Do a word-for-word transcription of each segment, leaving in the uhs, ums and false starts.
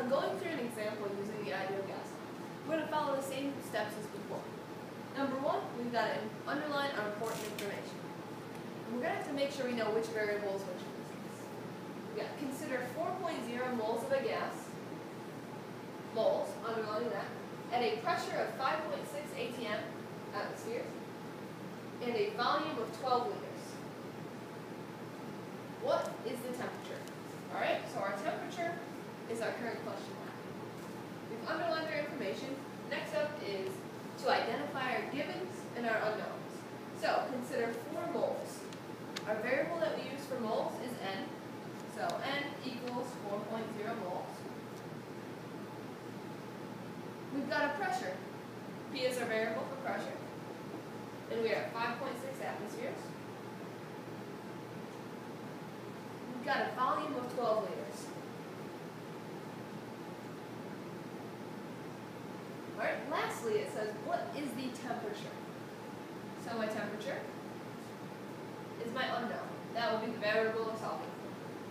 I'm going through an example using the ideal gas law. We're going to follow the same steps as before. Number one, we've got to underline our important information. We're going to have to make sure we know which variable is which of these things. We've got consider four point zero moles of a gas, moles, underlining that, at a pressure of five point six atm, atmospheres, and a volume of twelve liters. What is the temperature? Alright, so our temperature is our current question mark. We've underlined our information. Next up is to identify our givens and our unknowns. So consider four moles. Our variable that we use for moles is N. So N equals four point zero moles. We've got a pressure. P is our variable for pressure. And we are at five point six atmospheres. We've got a volume of twelve liters. Alright, lastly it says, what is the temperature? So my temperature is my unknown. That will be the variable we're solving for.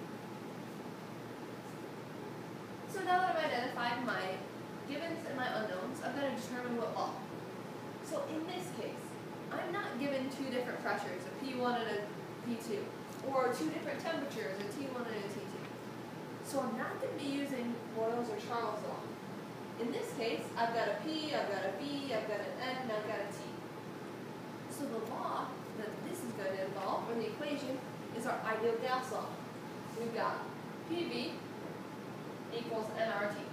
So now that I've identified my givens and my unknowns, I'm going to determine what law. So in this case, I'm not given two different pressures, a P one and a P two, or two different temperatures, a T one and a T two. So I'm not going to be using Boyle's or Charles' law. In this case, I've got a P, I've got a B, I've got an N, and I've got a T. So the law that this is going to involve, or the equation, is our ideal gas law. We've got P V equals N R T.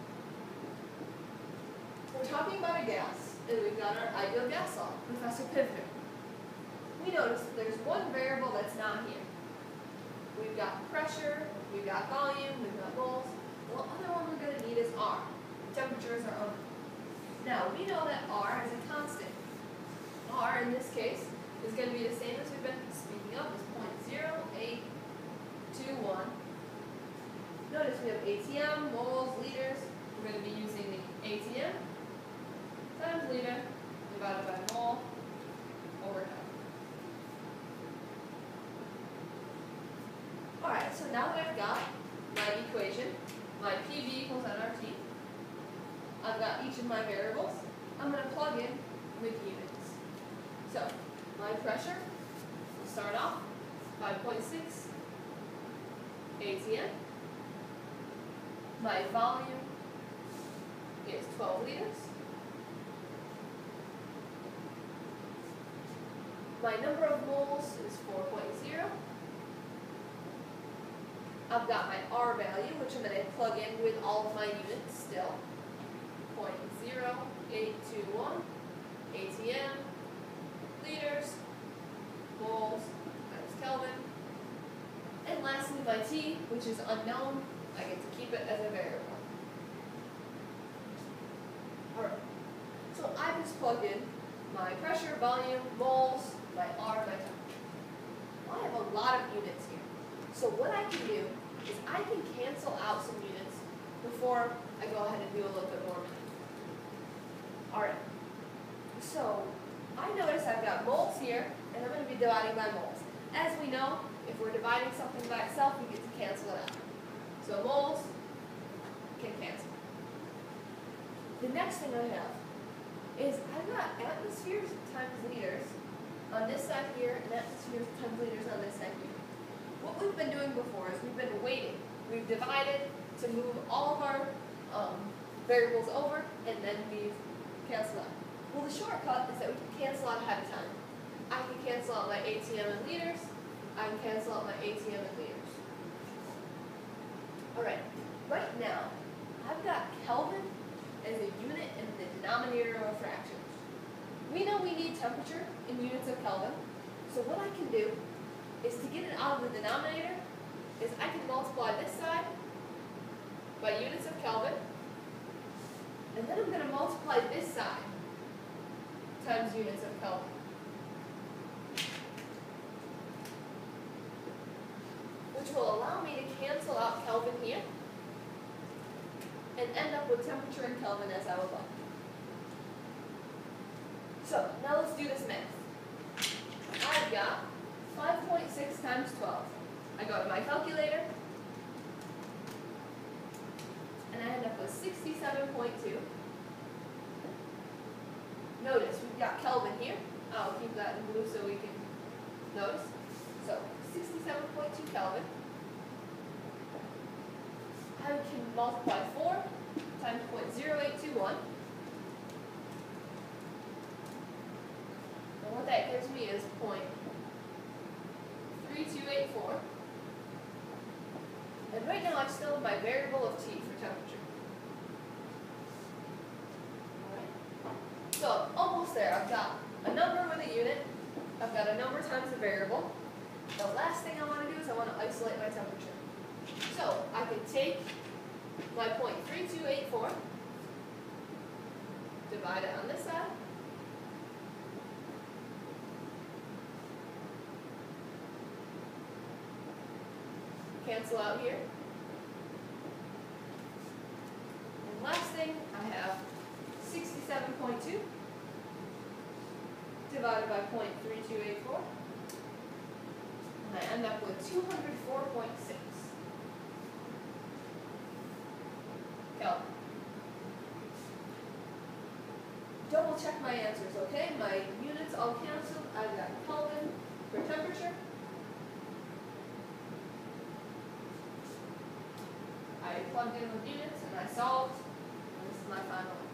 We're talking about a gas, and we've got our ideal gas law, Professor Pivner. We notice that there's one variable that's not here. We've got pressure, we've got volume, we've got moles. The other one we're going to need is R. Temperature is our own. Now, we know that R is a constant. R, in this case, is going to be the same as we've been speaking of, is zero point zero eight two one. Notice we have atm, moles, liters. We're going to be using the atm times liter divided by mole over time. Alright, so now that I've got my equation, my P V equals N R T, I've got each of my variables, I'm going to plug in with units. So, my pressure will start off five point six atm. My volume is twelve liters. My number of moles is four point zero. I've got my R value, which I'm going to plug in with all of my units still. zero point zero eight two one atm, liters, moles times Kelvin. And lastly, my T, which is unknown, I get to keep it as a variable. Alright, so I just plugged in my pressure, volume, moles, my R, my temperature. Well, I have a lot of units here. So what I can do is I can cancel out some units before I go ahead and do a little bit more math. Alright, so I notice I've got moles here, and I'm going to be dividing by moles. As we know, if we're dividing something by itself, we get to cancel it out. So moles can cancel. The next thing I have is I've got atmospheres times liters on this side here, and atmospheres times liters on this side here. What we've been doing before is we've been waiting. We've divided to move all of our um, variables over, and then we've canceled out. Well, the shortcut is that we can cancel out ahead of time. I can cancel out my atm and liters. I can cancel out my atm and liters. Alright, right now, I've got Kelvin as a unit in the denominator of a fraction. We know we need temperature in units of Kelvin, so what I can do is to get it out of the denominator is I can multiply this side by units of Kelvin, and then I'm going to multiply this side times units of Kelvin. Which will allow me to cancel out Kelvin here and end up with temperature in Kelvin as I would like. So, now let's do this math. I've got five point six times twelve. I go to my calculator, and I have sixty-seven point two. Notice we've got Kelvin here. I'll keep that in blue so we can notice. So sixty-seven point two Kelvin. I can multiply four times zero point zero eight two one. And what that gives me is zero point three two eight four. And right now I still have my variable of T for temperature. Alright. So almost there. I've got a number with a unit. I've got a number times the variable. The last thing I want to do is I want to isolate my temperature. So I can take my zero point three two eight four, divide it on this side, cancel out here. And last thing, I have sixty-seven point two divided by zero point three two eight four. And I end up with two hundred four point six Kelvin. Double check my answers, okay? My units all canceled. I've got Kelvin for temperature. I plugged in the units and I solved, and this is my final answer.